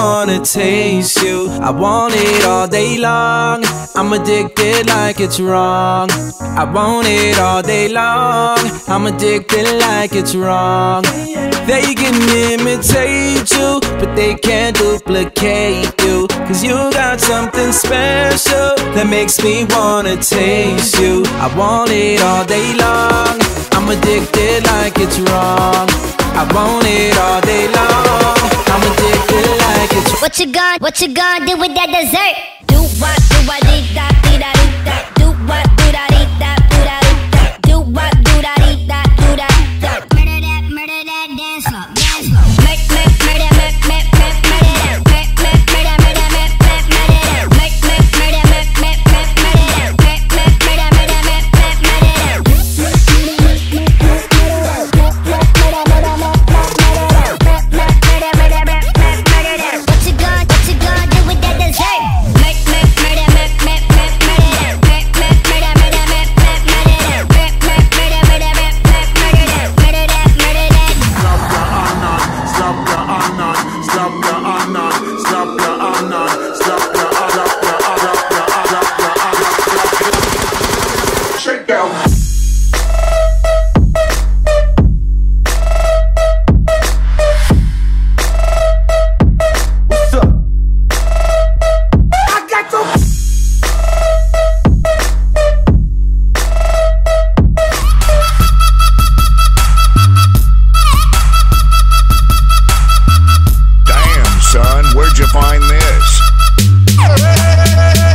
wanna taste you. I want it all day long. I'm addicted like it's wrong. I want it all day long. I'm addicted like it's wrong. They can imitate you, but they can't duplicate you. Cause you got something special that makes me wanna taste you. I want it all day long. I'm addicted like it's wrong. I want it all day long. I'm addicted like it's wrong. What you gonna do with that dessert? Do what, dee da, dee da, dee da. Do what, do da, dee da, do da, dee da. Do what, do da, dee da, do da, dee da. Murder that, dance floor, dance floor. Murder that, murder that, murder that. Where'd you find this?